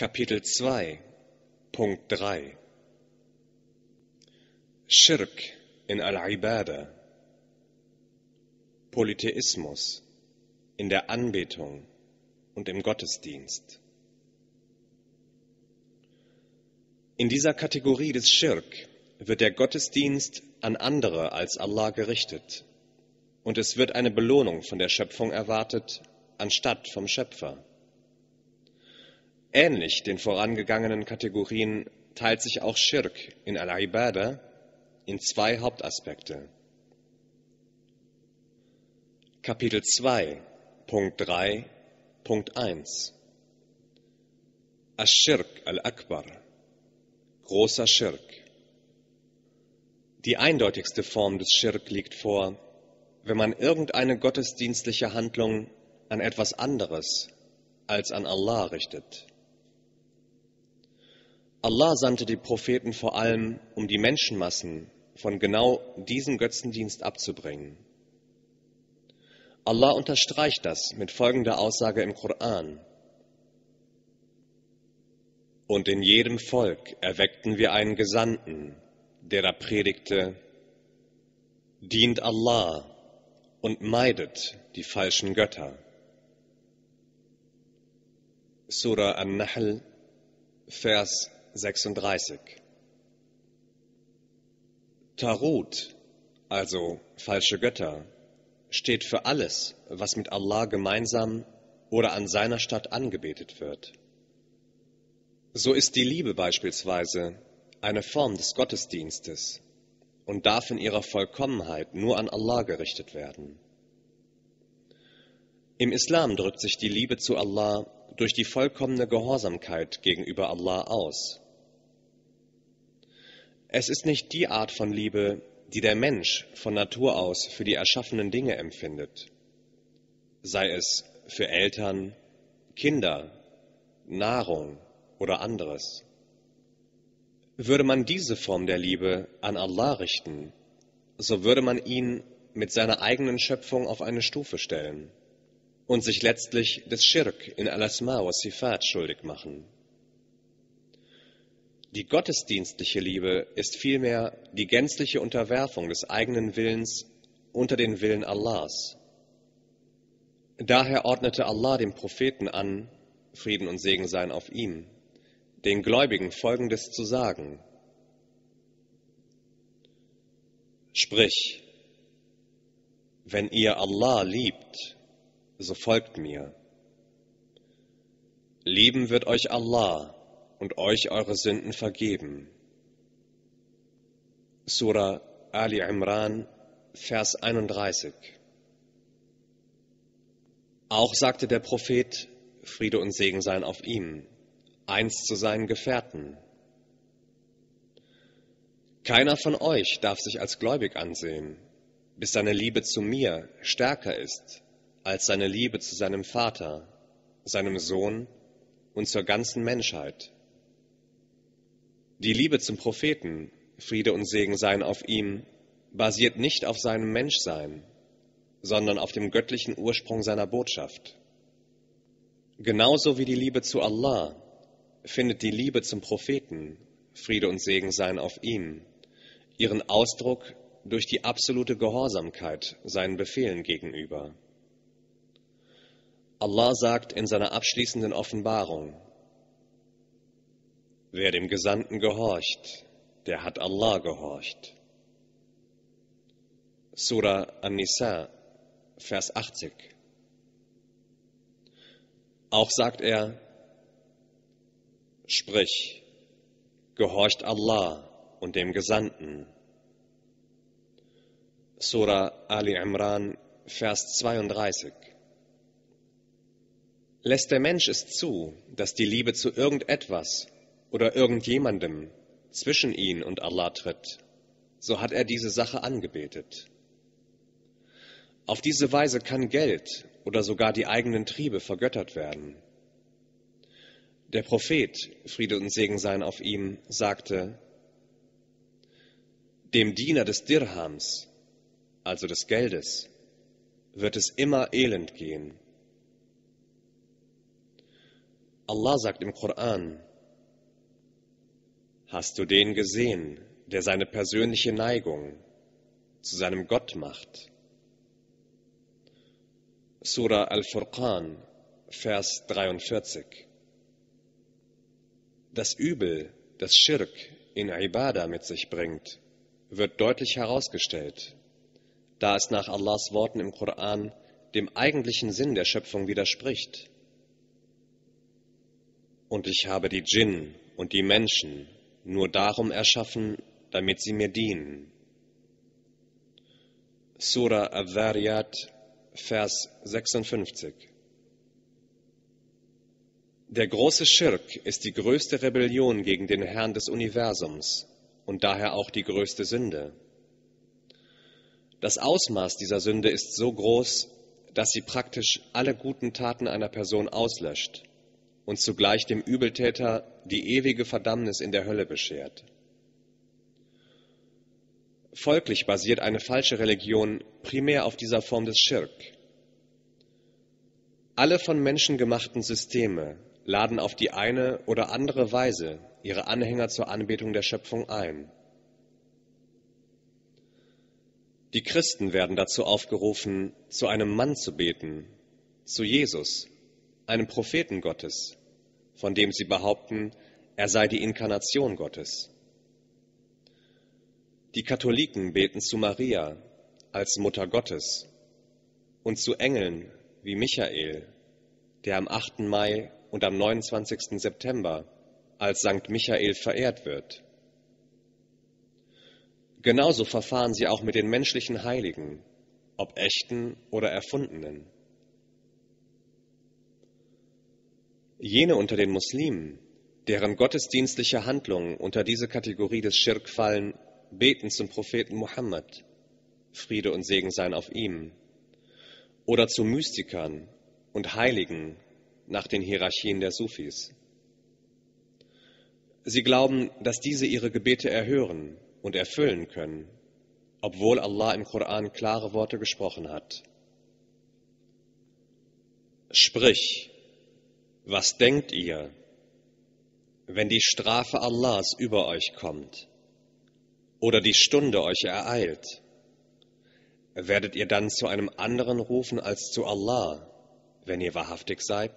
Kapitel 2, Punkt 3. Schirk in Al-Ibada, Polytheismus in der Anbetung und im Gottesdienst. In dieser Kategorie des Schirk wird der Gottesdienst an andere als Allah gerichtet und es wird eine Belohnung von der Schöpfung erwartet, anstatt vom Schöpfer. Ähnlich den vorangegangenen Kategorien teilt sich auch Schirk in Al-Ibada in zwei Hauptaspekte. Kapitel 2, Punkt 3, Punkt 1. Ash-Shirk al-Akbar, großer Schirk. Die eindeutigste Form des Schirk liegt vor, wenn man irgendeine gottesdienstliche Handlung an etwas anderes als an Allah richtet. Allah sandte die Propheten vor allem, um die Menschenmassen von genau diesem Götzendienst abzubringen. Allah unterstreicht das mit folgender Aussage im Koran: Und in jedem Volk erweckten wir einen Gesandten, der da predigte: Dient Allah und meidet die falschen Götter. Surah An-Nahl, Vers 36. Tarut, also falsche Götter, steht für alles, was mit Allah gemeinsam oder an seiner Statt angebetet wird. So ist die Liebe beispielsweise eine Form des Gottesdienstes und darf in ihrer Vollkommenheit nur an Allah gerichtet werden. Im Islam drückt sich die Liebe zu Allah durch die vollkommene Gehorsamkeit gegenüber Allah aus. Es ist nicht die Art von Liebe, die der Mensch von Natur aus für die erschaffenen Dinge empfindet, sei es für Eltern, Kinder, Nahrung oder anderes. Würde man diese Form der Liebe an Allah richten, so würde man ihn mit seiner eigenen Schöpfung auf eine Stufe stellen und sich letztlich des Schirk in Al-Asma wa Sifat schuldig machen. Die gottesdienstliche Liebe ist vielmehr die gänzliche Unterwerfung des eigenen Willens unter den Willen Allahs. Daher ordnete Allah dem Propheten an, Frieden und Segen seien auf ihm, den Gläubigen Folgendes zu sagen: Sprich, wenn ihr Allah liebt, so folgt mir. Lieben wird euch Allah und euch eure Sünden vergeben. Surah Ali Imran, Vers 31. Auch sagte der Prophet, Friede und Segen seien auf ihm, einst zu seinen Gefährten: Keiner von euch darf sich als gläubig ansehen, bis seine Liebe zu mir stärker ist als seine Liebe zu seinem Vater, seinem Sohn und zur ganzen Menschheit. Die Liebe zum Propheten, Friede und Segen seien auf ihm, basiert nicht auf seinem Menschsein, sondern auf dem göttlichen Ursprung seiner Botschaft. Genauso wie die Liebe zu Allah findet die Liebe zum Propheten, Friede und Segen seien auf ihm, ihren Ausdruck durch die absolute Gehorsamkeit seinen Befehlen gegenüber. Allah sagt in seiner abschließenden Offenbarung: Wer dem Gesandten gehorcht, der hat Allah gehorcht. Surah An-Nisa, Vers 80. Auch sagt er: Sprich, gehorcht Allah und dem Gesandten. Surah Ali Imran, Vers 32. Lässt der Mensch es zu, dass die Liebe zu irgendetwas oder irgendjemandem zwischen ihn und Allah tritt, so hat er diese Sache angebetet. Auf diese Weise kann Geld oder sogar die eigenen Triebe vergöttert werden. Der Prophet, Friede und Segen seien auf ihm, sagte: Dem Diener des Dirhams, also des Geldes, wird es immer elend gehen. Allah sagt im Koran: Hast du den gesehen, der seine persönliche Neigung zu seinem Gott macht? Surah Al-Furqan, Vers 43. Das Übel, das Schirk in Ibadah mit sich bringt, wird deutlich herausgestellt, da es nach Allahs Worten im Koran dem eigentlichen Sinn der Schöpfung widerspricht. Und ich habe die Djinn und die Menschen nur darum erschaffen, damit sie mir dienen. Surah Al-Dhariyat, Vers 56. Der große Schirk ist die größte Rebellion gegen den Herrn des Universums und daher auch die größte Sünde. Das Ausmaß dieser Sünde ist so groß, dass sie praktisch alle guten Taten einer Person auslöscht und zugleich dem Übeltäter die ewige Verdammnis in der Hölle beschert. Folglich basiert eine falsche Religion primär auf dieser Form des Schirk. Alle von Menschen gemachten Systeme laden auf die eine oder andere Weise ihre Anhänger zur Anbetung der Schöpfung ein. Die Christen werden dazu aufgerufen, zu einem Mann zu beten, zu Jesus, einem Propheten Gottes, von dem sie behaupten, er sei die Inkarnation Gottes. Die Katholiken beten zu Maria als Mutter Gottes und zu Engeln wie Michael, der am 8. Mai und am 29. September als Sankt Michael verehrt wird. Genauso verfahren sie auch mit den menschlichen Heiligen, ob echten oder erfundenen. Jene unter den Muslimen, deren gottesdienstliche Handlungen unter diese Kategorie des Schirk fallen, beten zum Propheten Muhammad, Friede und Segen seien auf ihm, oder zu Mystikern und Heiligen nach den Hierarchien der Sufis. Sie glauben, dass diese ihre Gebete erhören und erfüllen können, obwohl Allah im Koran klare Worte gesprochen hat. Sprich, was denkt ihr, wenn die Strafe Allahs über euch kommt oder die Stunde euch ereilt? Werdet ihr dann zu einem anderen rufen als zu Allah, wenn ihr wahrhaftig seid?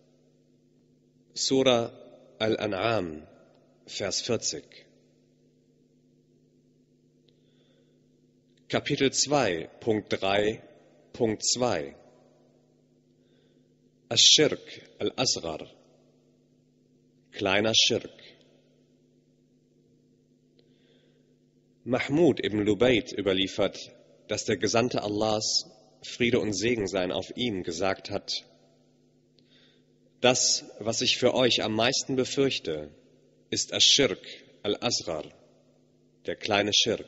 Surah Al-An'am, Vers 40. Kapitel 2, Punkt 3, Punkt 2. Ash-Shirk al-Asghar, kleiner Schirk. Mahmud ibn Lubayt überliefert, dass der Gesandte Allahs, Friede und Segen seien auf ihm, gesagt hat: Das, was ich für euch am meisten befürchte, ist Ash-Shirk al-Asghar, der kleine Schirk.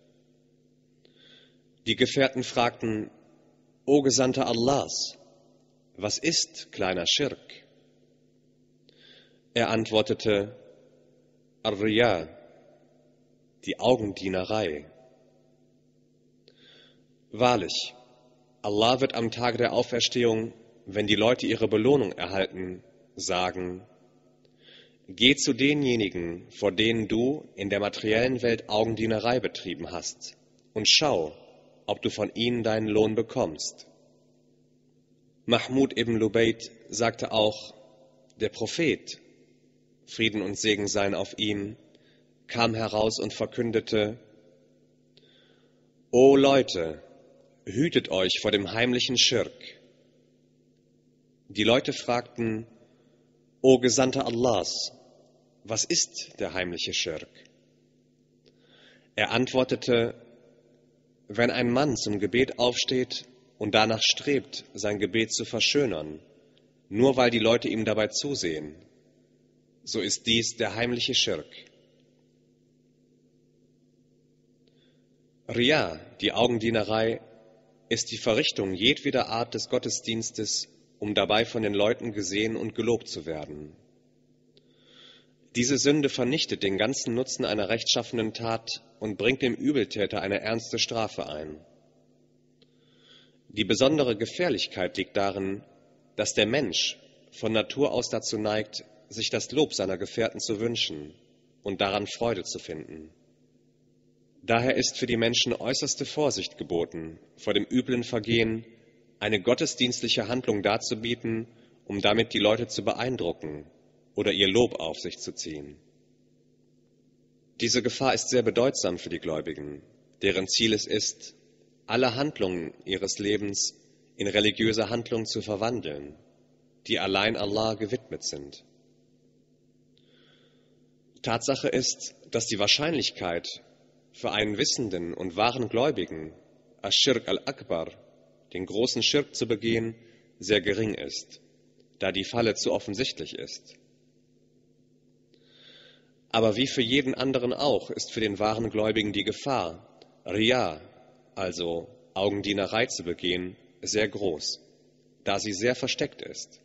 Die Gefährten fragten: O Gesandter Allahs, was ist kleiner Schirk? Er antwortete: Ar-Riya, die Augendienerei. Wahrlich, Allah wird am Tage der Auferstehung, wenn die Leute ihre Belohnung erhalten, sagen: Geh zu denjenigen, vor denen du in der materiellen Welt Augendienerei betrieben hast, und schau, ob du von ihnen deinen Lohn bekommst. Mahmud ibn Lubayt sagte auch: Der Prophet, Frieden und Segen seien auf ihm, kam heraus und verkündete: O Leute, hütet euch vor dem heimlichen Schirk. Die Leute fragten: O Gesandter Allahs, was ist der heimliche Schirk? Er antwortete: Wenn ein Mann zum Gebet aufsteht und danach strebt, sein Gebet zu verschönern, nur weil die Leute ihm dabei zusehen, so ist dies der heimliche Schirk. Riya, die Augendienerei, ist die Verrichtung jedweder Art des Gottesdienstes, um dabei von den Leuten gesehen und gelobt zu werden. Diese Sünde vernichtet den ganzen Nutzen einer rechtschaffenen Tat und bringt dem Übeltäter eine ernste Strafe ein. Die besondere Gefährlichkeit liegt darin, dass der Mensch, von Natur aus dazu neigt, sich das Lob seiner Gefährten zu wünschen und daran Freude zu finden. Daher ist für die Menschen äußerste Vorsicht geboten, vor dem üblen Vergehen eine gottesdienstliche Handlung darzubieten, um damit die Leute zu beeindrucken oder ihr Lob auf sich zu ziehen. Diese Gefahr ist sehr bedeutsam für die Gläubigen, deren Ziel es ist, alle Handlungen ihres Lebens in religiöse Handlungen zu verwandeln, die allein Allah gewidmet sind. Tatsache ist, dass die Wahrscheinlichkeit für einen wissenden und wahren Gläubigen, Ash-Shirk al-Akbar, den großen Schirk zu begehen, sehr gering ist, da die Falle zu offensichtlich ist. Aber wie für jeden anderen auch ist für den wahren Gläubigen die Gefahr, Riya, also Augendienerei zu begehen, sehr groß, da sie sehr versteckt ist.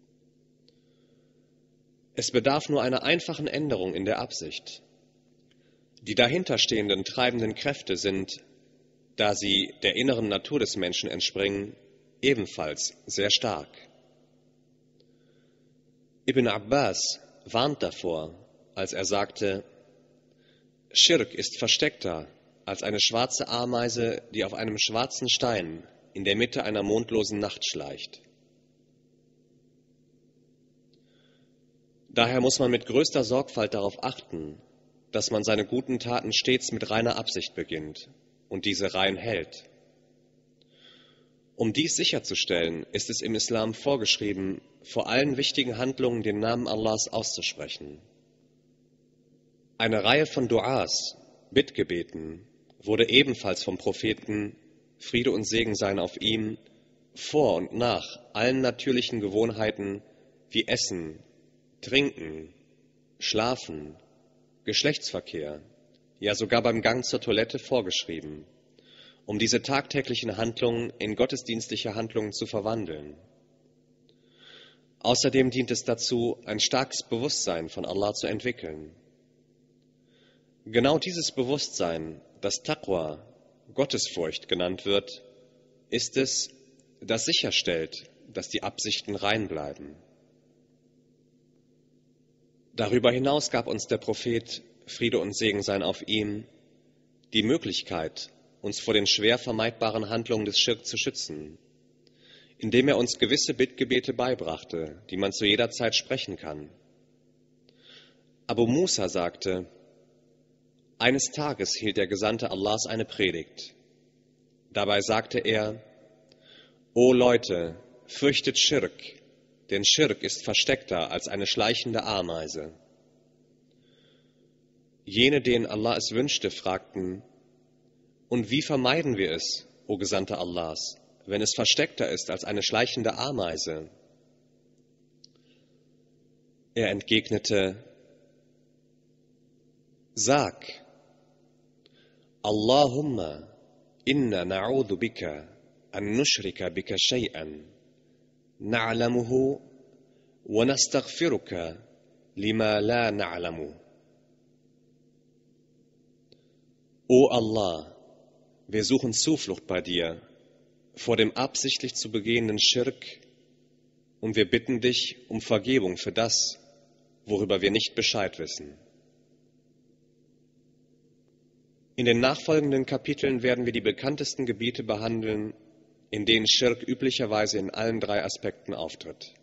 Es bedarf nur einer einfachen Änderung in der Absicht. Die dahinterstehenden treibenden Kräfte sind, da sie der inneren Natur des Menschen entspringen, ebenfalls sehr stark. Ibn Abbas warnt davor, als er sagte, Schirk ist versteckter als eine schwarze Ameise, die auf einem schwarzen Stein in der Mitte einer mondlosen Nacht schleicht. Daher muss man mit größter Sorgfalt darauf achten, dass man seine guten Taten stets mit reiner Absicht beginnt und diese rein hält. Um dies sicherzustellen, ist es im Islam vorgeschrieben, vor allen wichtigen Handlungen den Namen Allahs auszusprechen. Eine Reihe von Duas, Bittgebeten, wurde ebenfalls vom Propheten, Friede und Segen seien auf ihm, vor und nach allen natürlichen Gewohnheiten wie Essen, Trinken, Schlafen, Geschlechtsverkehr, ja sogar beim Gang zur Toilette vorgeschrieben, um diese tagtäglichen Handlungen in gottesdienstliche Handlungen zu verwandeln. Außerdem dient es dazu, ein starkes Bewusstsein von Allah zu entwickeln. Genau dieses Bewusstsein, das Taqwa, Gottesfurcht genannt wird, ist es, das sicherstellt, dass die Absichten rein bleiben. Darüber hinaus gab uns der Prophet, Friede und Segen seien auf ihm, die Möglichkeit, uns vor den schwer vermeidbaren Handlungen des Schirk zu schützen, indem er uns gewisse Bittgebete beibrachte, die man zu jeder Zeit sprechen kann. Abu Musa sagte, eines Tages hielt der Gesandte Allahs eine Predigt. Dabei sagte er, O Leute, fürchtet Schirk, denn Schirk ist versteckter als eine schleichende Ameise. Jene, denen Allah es wünschte, fragten, und wie vermeiden wir es, o Gesandter Allahs, wenn es versteckter ist als eine schleichende Ameise? Er entgegnete, sag, Allahumma inna na'udhu bika an nushrika bika shay'an na'lamuhu wa nastaghfiruka lima la na'lamu. O Allah, wir suchen Zuflucht bei dir vor dem absichtlich zu begehenden Schirk und wir bitten dich um Vergebung für das, worüber wir nicht Bescheid wissen. In den nachfolgenden Kapiteln werden wir die bekanntesten Gebiete behandeln, in denen Schirk üblicherweise in allen drei Aspekten auftritt.